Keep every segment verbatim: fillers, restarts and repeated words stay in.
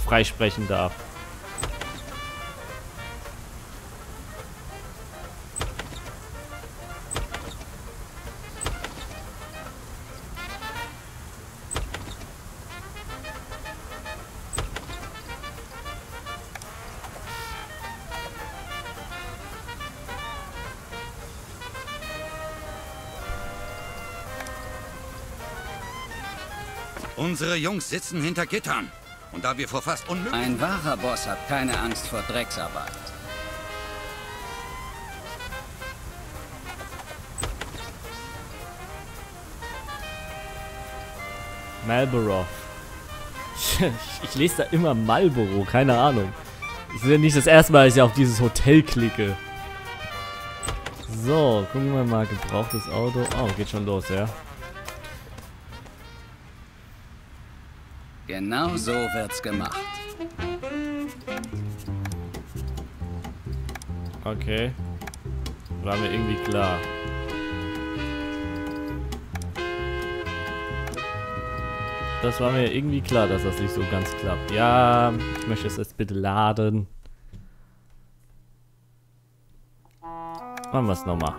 freisprechen darf. Unsere Jungs sitzen hinter Gittern. Und da wir vor fast unmöglich... Ein wahrer Boss hat keine Angst vor Drecksarbeit. Marlboro. Ich, ich lese da immer Marlboro, keine Ahnung. Das ist ja nicht das erste Mal, dass ich auf dieses Hotel klicke. So, gucken wir mal. Gebrauchtes Auto. Oh, geht schon los, ja. Genau so wird's gemacht. Okay. War mir irgendwie klar. Das war mir irgendwie klar, dass das nicht so ganz klappt. Ja, ich möchte es jetzt bitte laden. Machen wir es nochmal.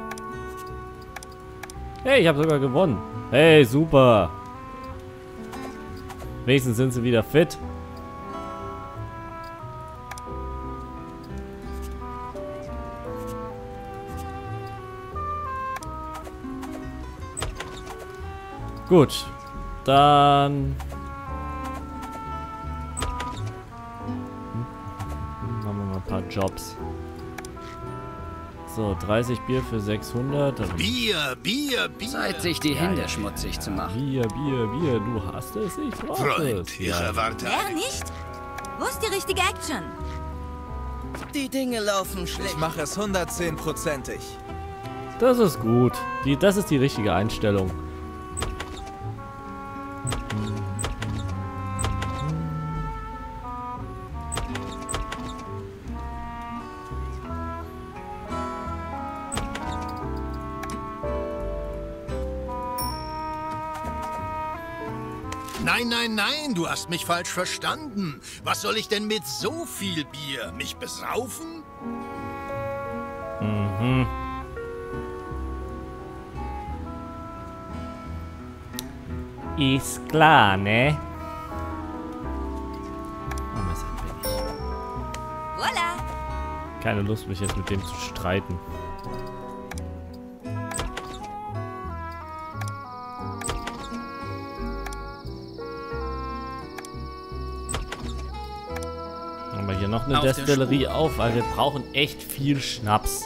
Hey, ich habe sogar gewonnen. Hey, super. Wenigstens sind sie wieder fit. Gut. Dann... Machen wir mal ein paar Jobs. So, dreißig Bier für sechshundert. Bier, Bier, Bier. Zeit, sich die Hände ja, schmutzig ja, ja. zu machen. Bier, Bier, Bier. Du hast es, ich brauche Freund, es. Ich ja. erwarte... Ja, nicht? Wo ist die richtige Action? Die Dinge laufen schlecht. Ich mache es hundertzehnprozentig. Das ist gut. Die, das ist die richtige Einstellung. Nein, nein, nein, du hast mich falsch verstanden. Was soll ich denn mit so viel Bier? Mich besaufen? Mhm. Ist klar, ne? Oh, was bin ich? Voila! Keine Lust, mich jetzt mit dem zu streiten. Haben wir hier noch eine Destillerie auf, weil wir brauchen echt viel Schnaps.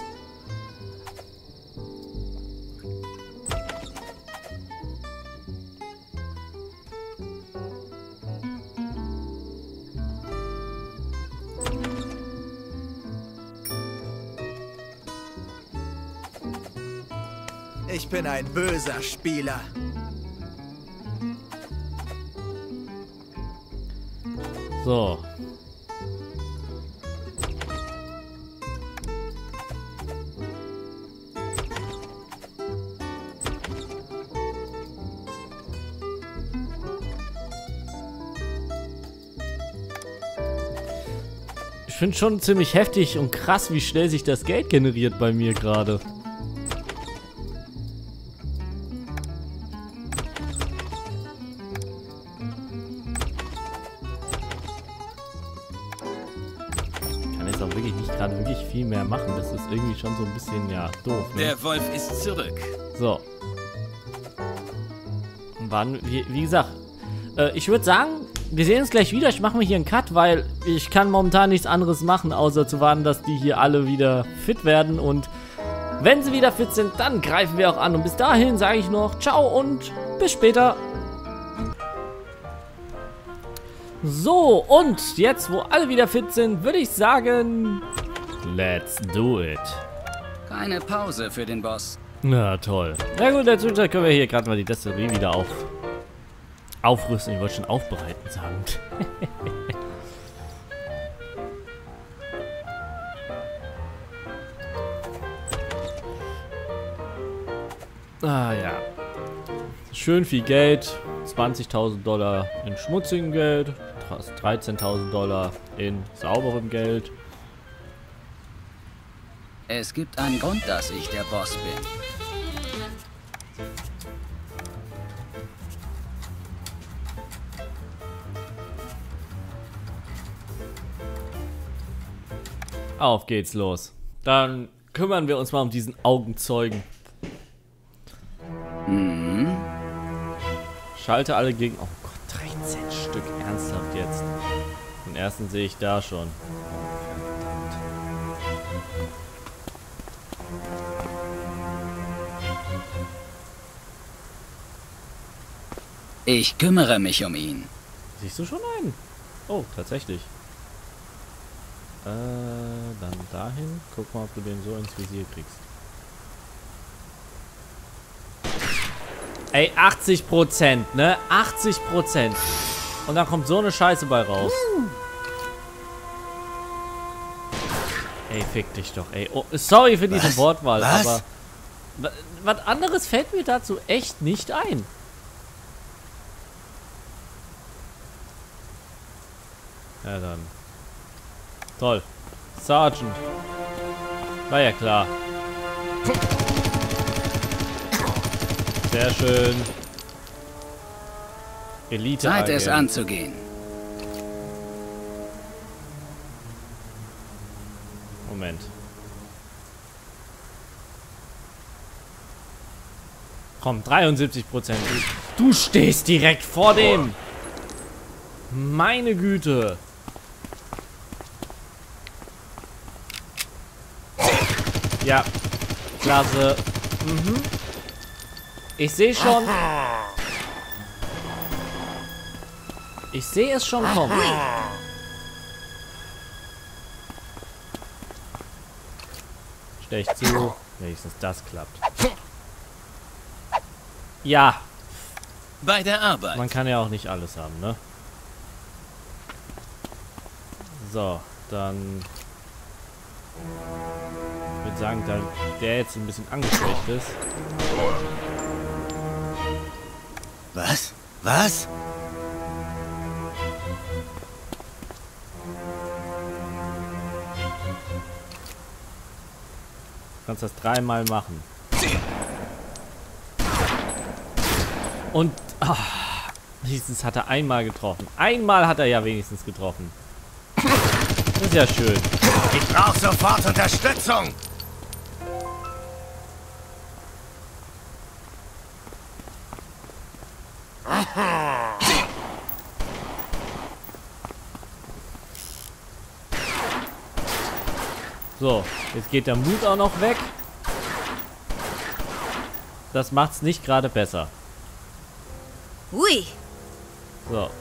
Ich bin ein böser Spieler. So. Ich finde schon ziemlich heftig und krass, wie schnell sich das Geld generiert bei mir gerade. Auch wirklich nicht gerade wirklich viel mehr machen. Das ist irgendwie schon so ein bisschen, ja, doof. Ne? Der Wolf ist zurück. So. Und wann, wie, wie gesagt, äh, ich würde sagen, wir sehen uns gleich wieder. Ich mache mir hier einen Cut, weil ich kann momentan nichts anderes machen, außer zu warten, dass die hier alle wieder fit werden. Und wenn sie wieder fit sind, dann greifen wir auch an. Und bis dahin sage ich noch ciao und bis später. So, und jetzt, wo alle wieder fit sind, würde ich sagen, let's do it. Keine Pause für den Boss. Na toll. Na gut, in der Zwischenzeit können wir hier gerade mal die Destillerie wieder auf, aufrüsten. Ich wollte schon aufbereiten sagen. Ah ja. Schön viel Geld. zwanzigtausend Dollar in schmutzigem Geld. fast dreizehntausend Dollar in sauberem Geld. Es gibt einen Grund, dass ich der Boss bin. Auf geht's los. Dann kümmern wir uns mal um diesen Augenzeugen. Mhm. Schalte alle gegen... Oh Gott, dreizehn Stück. Ernsthaft jetzt. Den ersten sehe ich da schon. Ich kümmere mich um ihn. Siehst du schon einen? Oh, tatsächlich. Äh, dann dahin. Guck mal, ob du den so ins Visier kriegst. Ey, achtzig Prozent, ne? achtzig Prozent. Und dann kommt so eine Scheiße bei raus. Ey, fick dich doch, ey. Oh, sorry für diese Was? Wortwahl, Was? aber... wa- Was anderes fällt mir dazu echt nicht ein. Ja, dann. Toll. Sergeant. War ja klar. Sehr schön. Elite. Zeit es Agent. anzugehen. Moment. Komm, dreiundsiebzig Prozent. Du, du stehst direkt vor dem. Meine Güte. Ja, klasse. Mhm. Ich sehe schon. Ich sehe es schon kommen. Stech zu. Wenigstens das klappt. Ja, Bei der Arbeit. man kann ja auch nicht alles haben, ne? So, dann... Ich würde sagen, da der jetzt ein bisschen angeschwächt ist. Was? Was? Du kannst das dreimal machen. Und... ah, wenigstens hat er einmal getroffen. Einmal hat er ja wenigstens getroffen. Das ist ja schön. Ich brauche sofort Unterstützung! So, jetzt geht der Mut auch noch weg. Das macht's nicht gerade besser. Ui, So.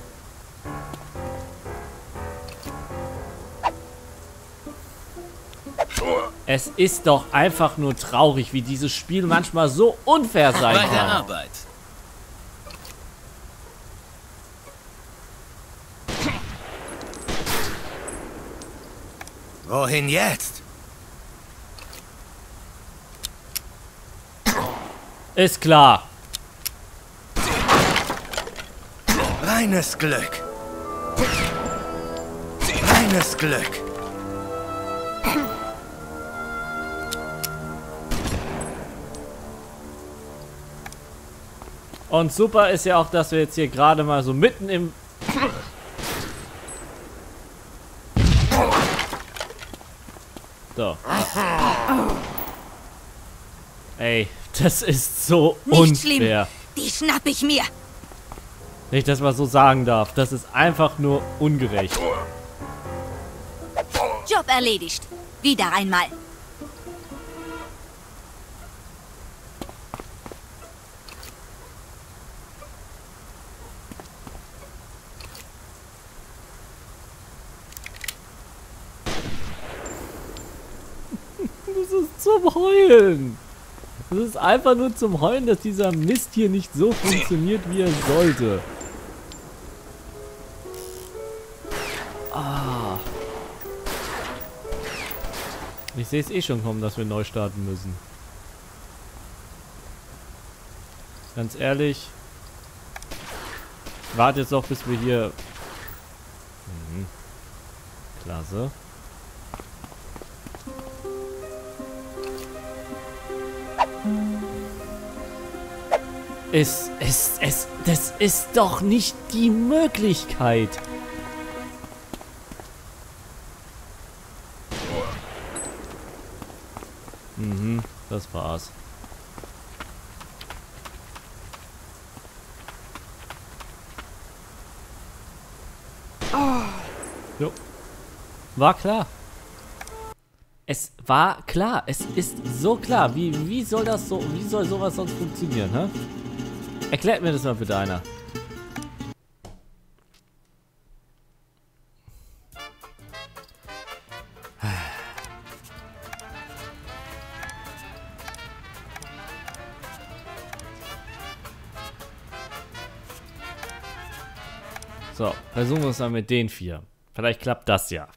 Es ist doch einfach nur traurig, wie dieses Spiel manchmal so unfair sein Bei der kann. Arbeit. Wohin jetzt? Ist klar. Reines Glück. Reines Glück. Und super ist ja auch, dass wir jetzt hier gerade mal so mitten im... So. Ey, das ist so nicht schlimm. unfair. Die schnapp ich mir. Nicht, dass man so sagen darf. Das ist einfach nur ungerecht. Job erledigt. Wieder einmal. Das ist zum Heulen. Das ist einfach nur zum Heulen, dass dieser Mist hier nicht so funktioniert, wie er sollte. Ah. Ich sehe es eh schon kommen, dass wir neu starten müssen. Ganz ehrlich. Ich warte jetzt noch, bis wir hier Klasse. Es, es, es, das ist doch nicht die Möglichkeit. Mhm, das war's. Jo. War klar. Es war klar. Es ist so klar. Wie, wie soll das so, wie soll sowas sonst funktionieren, hä? Erklärt mir das mal bitte einer. So, versuchen wir es mal mit den vier. Vielleicht klappt das ja.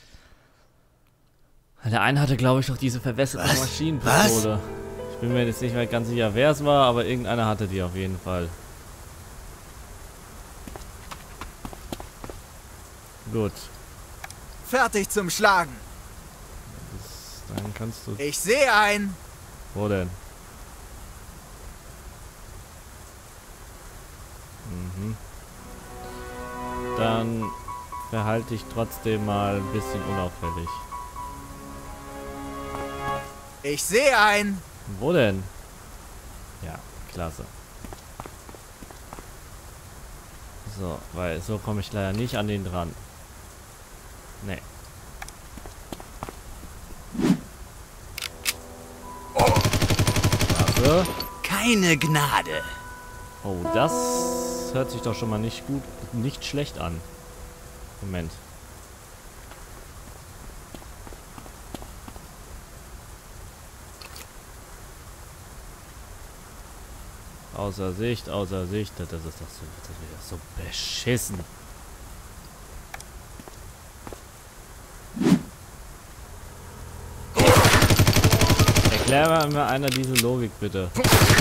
Der eine hatte, glaube ich, noch diese verwässerte Was? Maschinenpistole. Was? Ich bin mir jetzt nicht mehr ganz sicher, wer es war, aber irgendeiner hatte die auf jeden Fall. Gut. Fertig zum Schlagen. Das, dann kannst du... Ich sehe einen. Wo denn? Mhm. Dann verhalte dich trotzdem mal ein bisschen unauffällig. Ich sehe einen. Wo denn? Ja, klasse. So, weil so komme ich leider nicht an den dran. Nee. Klasse. Keine Gnade. Oh, das hört sich doch schon mal nicht gut, nicht schlecht an. Moment. Außer Sicht, außer Sicht. Das ist doch so, das ist doch so beschissen. Erklär mir einer diese Logik, bitte.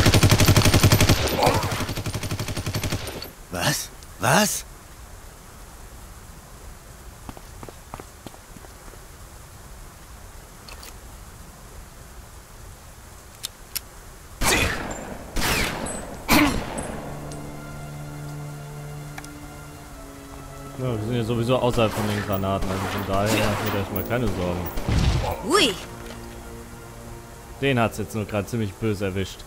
Was? Was? Ja, wir sind ja sowieso außerhalb von den Granaten, also von daher mache ich mir erstmal keine Sorgen. Ui, Den hat es jetzt nur gerade ziemlich böse erwischt.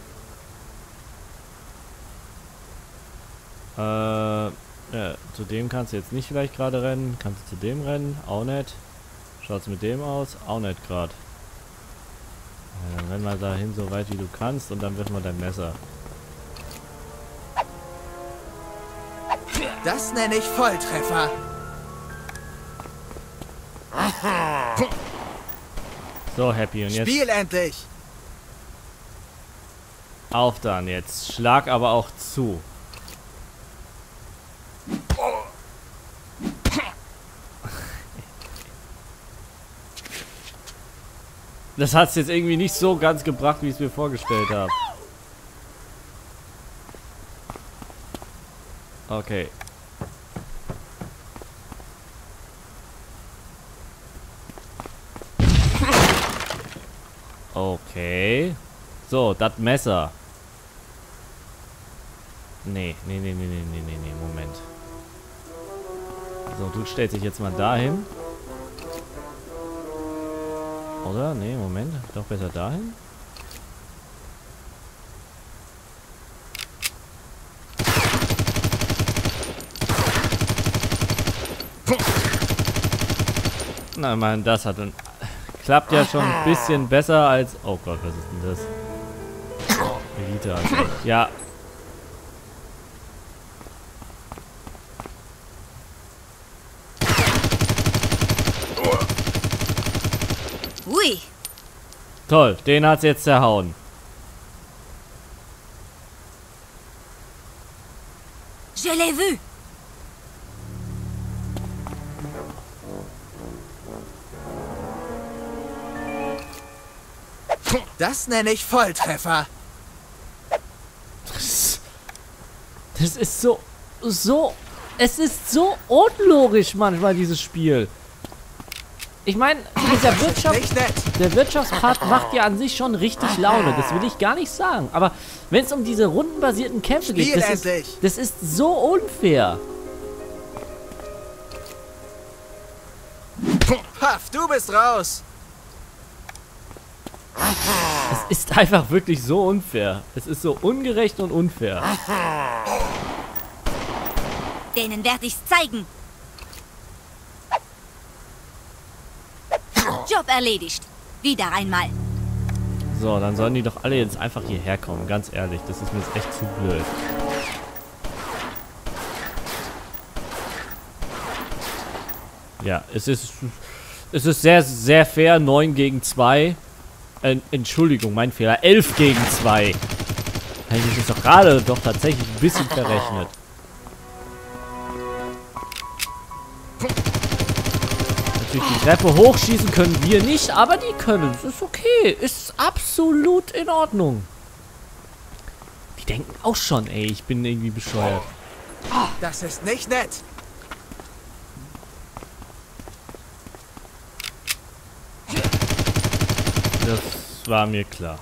Äh, ja, zu dem kannst du jetzt nicht vielleicht gerade rennen. Kannst du zu dem rennen? Auch nicht. Schaut's mit dem aus? Auch nicht gerade. Ja, dann renn mal dahin so weit wie du kannst und dann wirf mal dein Messer. Das nenne ich Volltreffer. So, Happy. Und jetzt Spiel endlich. auf dann jetzt. Schlag aber auch zu. Das hat's jetzt irgendwie nicht so ganz gebracht, wie ich es mir vorgestellt habe. Okay. Okay. So, das Messer. Nee, nee, nee, nee, nee, nee, nee, nee, Moment. So, du stellst dich jetzt mal dahin. Oder? Nee, Moment. Doch besser dahin. Na, man, das hat dann... Klappt ja schon ein bisschen besser als... Oh Gott, was ist denn das? Elite, also. Ja. ui. Toll, den hat's jetzt zerhauen. Je l'ai vu. Das nenne ich Volltreffer. Das, das ist so... So... Es ist so unlogisch manchmal, dieses Spiel. Ich meine, dieser Wirtschaft, der Wirtschaftspart macht ja an sich schon richtig Laune. Das will ich gar nicht sagen. Aber wenn es um diese rundenbasierten Kämpfe geht, das ist, das ist so unfair. Paff, du bist raus. Es ist einfach wirklich so unfair. Es ist so ungerecht und unfair. Denen werde ich's zeigen. Job erledigt. Wieder einmal. So, dann sollen die doch alle jetzt einfach hierher kommen. Ganz ehrlich, das ist mir jetzt echt zu blöd. Ja, es ist, es ist sehr, sehr fair. neun gegen zwei. Äh, Entschuldigung, mein Fehler. elf gegen zwei. Habe ich mich jetzt doch gerade doch tatsächlich ein bisschen verrechnet. Natürlich die Treppe hochschießen können wir nicht, aber die können. Das ist okay. Ist absolut in Ordnung. Die denken auch schon, ey, ich bin irgendwie bescheuert. Das ist nicht nett. Das war mir klar.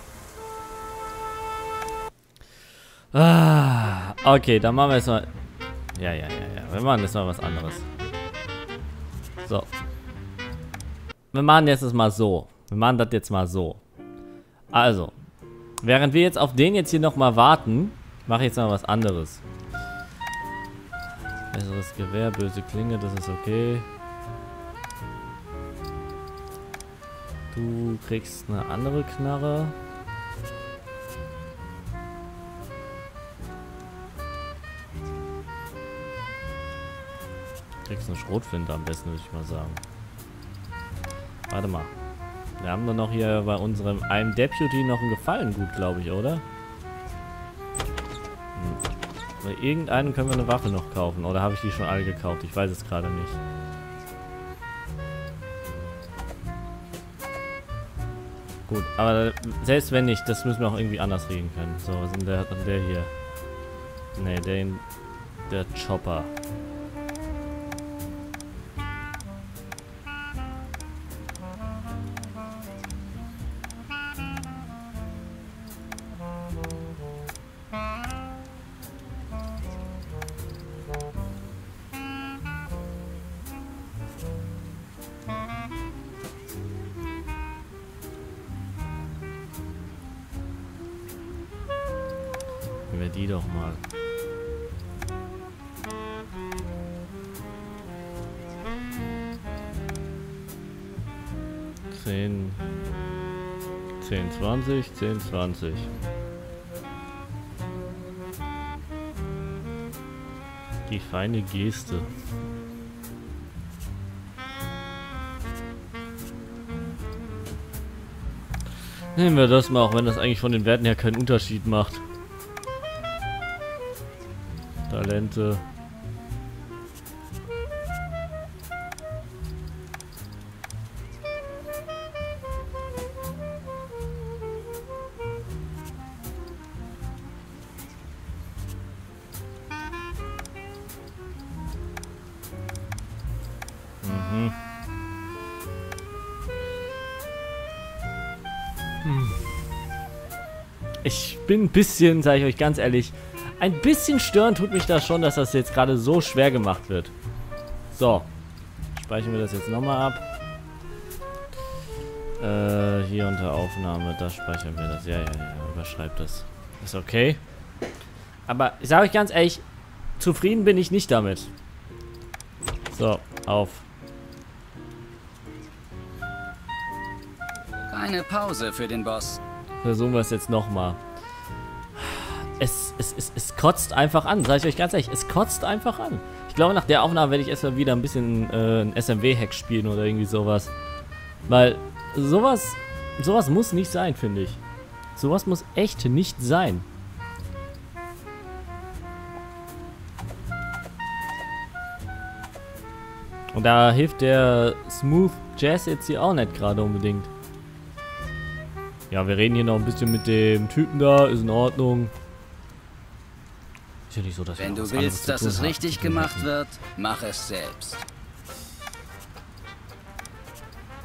Ah, okay, dann machen wir jetzt mal... Ja, ja, ja, ja. Wir machen jetzt mal was anderes. So. Wir machen jetzt das mal so. Wir machen das jetzt mal so. Also. Während wir jetzt auf den jetzt hier nochmal warten, mache ich jetzt mal was anderes. Besseres Gewehr, böse Klinge, das ist okay. Du kriegst eine andere Knarre. Du kriegst eine Schrotflinte am besten, würde ich mal sagen. Warte mal. Wir haben doch noch hier bei unserem einem Deputy noch einen Gefallengut, glaube ich, oder? Hm. Bei irgendeinem können wir eine Waffe noch kaufen. Oder habe ich die schon alle gekauft? Ich weiß es gerade nicht. Gut, aber selbst wenn nicht, das müssen wir auch irgendwie anders regeln können. So, was ist denn der, der hier? Ne, der, der Chopper. Wir die doch mal. zehn, zehn, zwanzig, zehn, zwanzig. Die feine Geste. Nehmen wir das mal, auch wenn das eigentlich von den Werten her keinen Unterschied macht. Talente. Mhm. Hm. Ich bin ein bisschen, sage ich euch ganz ehrlich, ein bisschen stören tut mich das schon, dass das jetzt gerade so schwer gemacht wird. So. Speichern wir das jetzt nochmal ab. Äh, hier unter Aufnahme, da speichern wir das. Ja, ja, ja, überschreibt das. Ist okay. Aber ich sage euch ganz ehrlich, zufrieden bin ich nicht damit. So, auf. Eine Pause für den Boss. Versuchen wir es jetzt nochmal. Es, es, es, es kotzt einfach an, sage ich euch ganz ehrlich. Es kotzt einfach an. Ich glaube, nach der Aufnahme werde ich erstmal wieder ein bisschen äh, ein S M W-Hack spielen oder irgendwie sowas. Weil sowas, sowas muss nicht sein, finde ich. Sowas muss echt nicht sein. Und da hilft der Smooth Jazz jetzt hier auch nicht gerade unbedingt. Ja, wir reden hier noch ein bisschen mit dem Typen da, ist in Ordnung. Ist ja nicht so, dass Wenn wir du willst, dass es richtig gemacht wird, mach es selbst.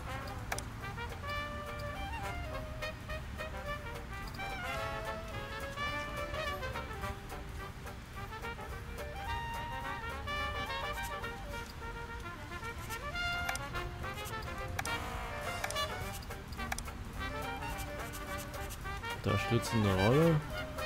Unterstützende Rolle.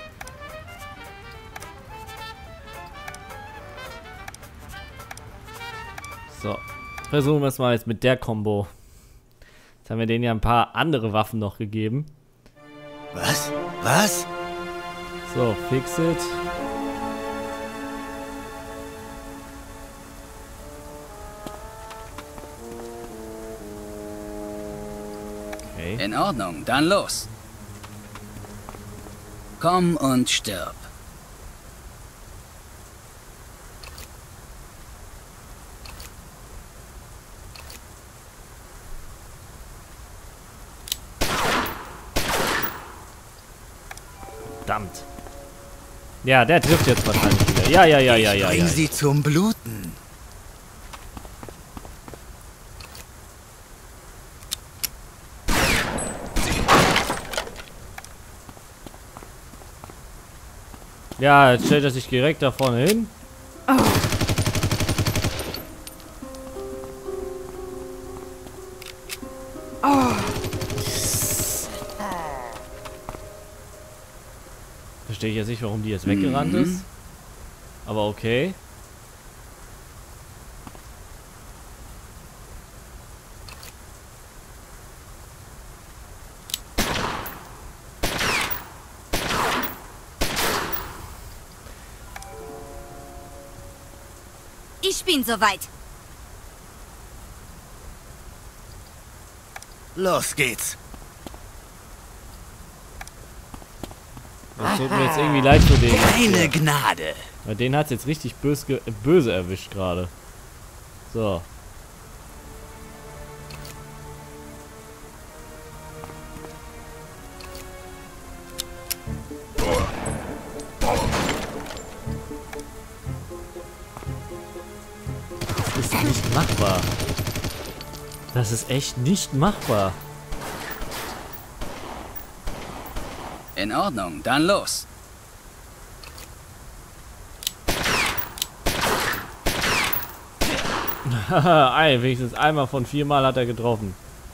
So. Versuchen wir es mal jetzt mit der Combo. Jetzt haben wir denen ja ein paar andere Waffen noch gegeben. Was? Was? So, fix it. Okay. In Ordnung, dann los. Komm und stirb. Verdammt. Ja, der trifft jetzt wahrscheinlich wieder. Ja, ja, ja, ja, ja. Bring ja. sie zum Bluten. Ja, jetzt stellt er sich direkt da vorne hin. Verstehe ich jetzt nicht, warum die jetzt weggerannt Mhm. ist. Aber okay. Ich bin soweit. Los geht's. Das tut mir jetzt irgendwie leid für den. Keine Gnade. Weil den hat es jetzt richtig böse, ge- böse erwischt gerade. So. Das ist nicht machbar. Das ist echt nicht machbar. In Ordnung, dann los. Haha, ein, wenigstens einmal von viermal hat er getroffen.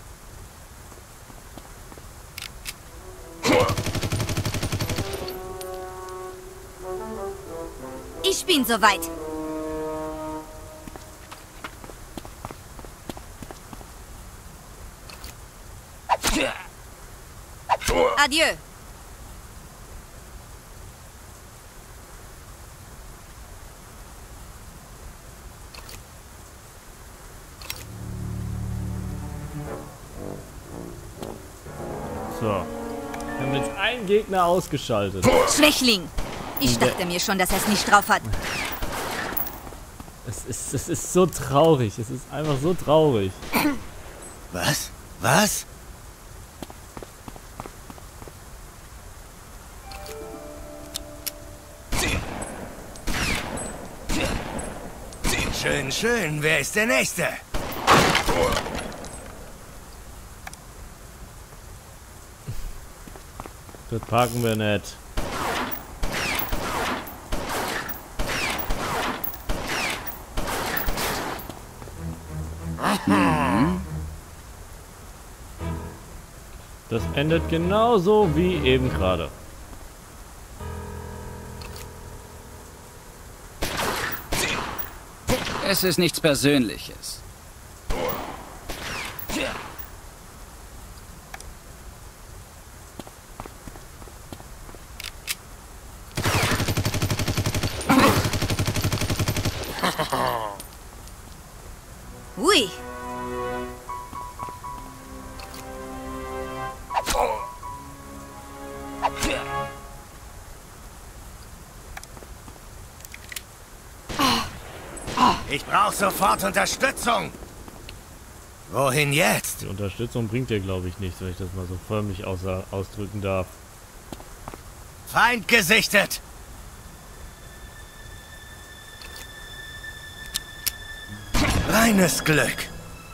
Ich bin soweit. Adieu. So. Wir haben jetzt einen Gegner ausgeschaltet. Schwächling. Ich dachte mir schon, dass er es nicht drauf hat. Es ist, es ist so traurig. Es ist einfach so traurig. Was? Was? Schön, schön. Wer ist der Nächste? Das packen wir nicht. Das endet genauso wie eben gerade. Es ist nichts Persönliches. Ui. Ich brauche sofort Unterstützung. Wohin jetzt? Die Unterstützung bringt dir, glaube ich, nichts, wenn ich das mal so förmlich außer, ausdrücken darf. Feind gesichtet. Reines Glück.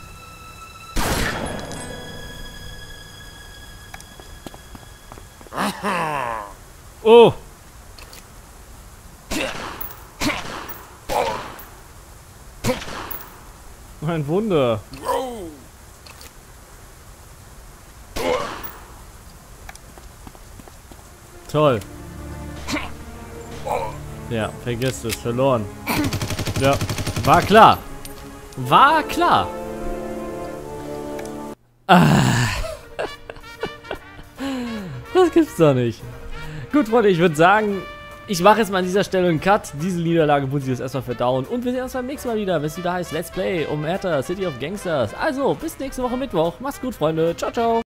Oh! Ein Wunder. Toll. Ja, vergesst es. Verloren. Ja, war klar. War klar. Ah. Das gibt's doch nicht. Gut, Freunde, ich würde sagen, ich mache jetzt mal an dieser Stelle einen Cut. Diese Niederlage muss ich jetzt erstmal verdauen. Und wir sehen uns beim nächsten Mal wieder, wenn es wieder heißt Let's Play Umhertha City of Gangsters. Also, bis nächste Woche Mittwoch. Macht's gut, Freunde. Ciao, ciao.